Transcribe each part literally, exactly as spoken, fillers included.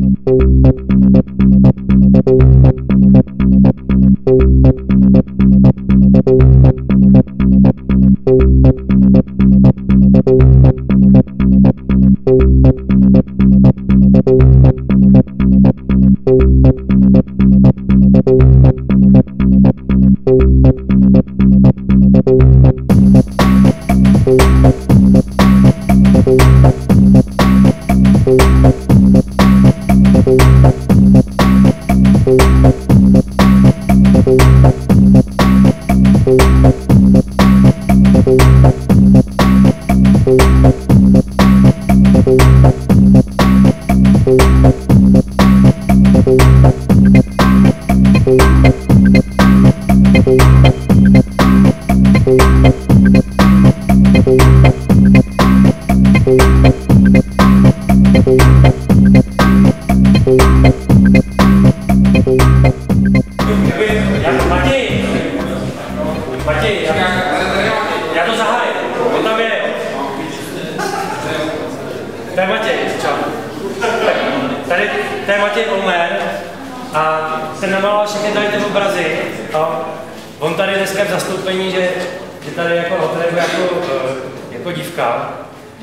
To je Matěj, čau. Tady, to je Matěj Olmer a ten namaloval všechny tady ty obrazy. A on tady dneska v zastoupení, že, že tady jako hotel jako, jako dívka.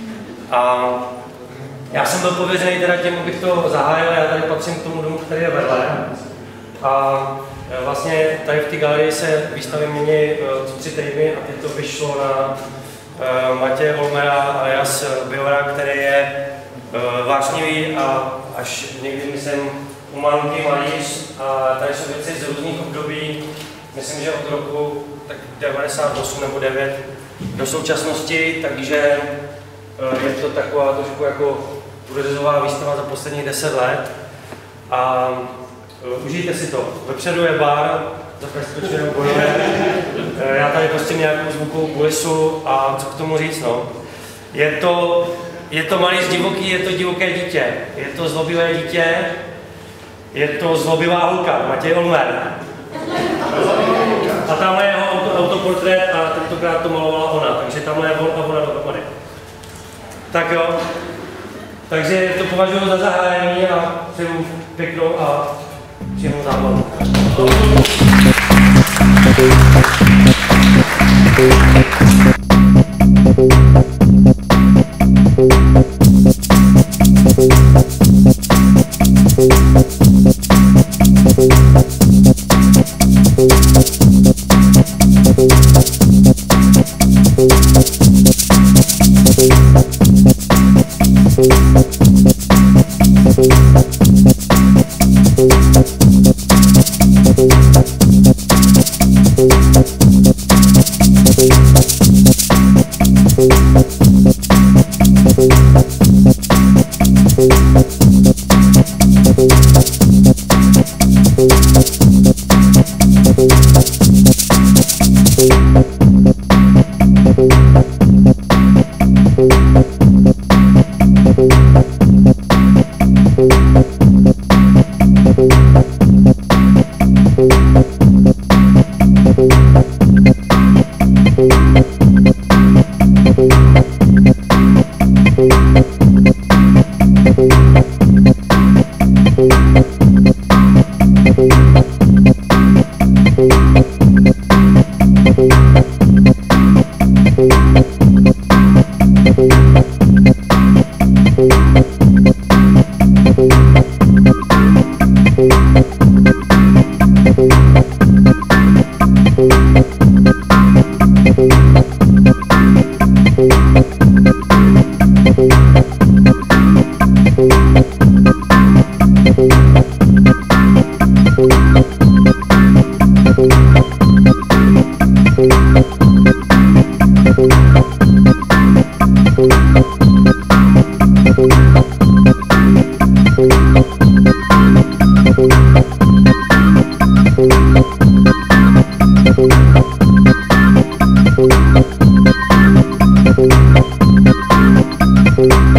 A já jsem byl pověřený teda tím, abych to zahájil, já tady patřím k tomu domu, který je vedle. A vlastně tady v té galerii se výstavy mění tři týdny a teď to vyšlo na uh, Matěje Olmera alias Biora, který je uh, vášnivý a až někdy myslím umanutý malíř. A tady jsou věci z různých období, myslím, že od roku tak devadesát osm nebo devět do současnosti, takže uh, je to taková trošku jako průřezová výstava za posledních deset let. A uh, užijte si to. Vepředu je bar, za perspektivou bojové. Já tady prostě nějakou zvukovou kulisu a co k tomu říct, no. Je to, je to malíř divoký, je to divoké dítě, je to zlobivé dítě, je to zlobivá holka, Matěj Olmer. A tamhle je jeho auto, autoportrét a tentokrát to malovala ona, takže tamhle je on a ona dohromady. Tak jo, takže to považuji za zahájení a přeju pěknou a příjemnou zábavu. Thank you.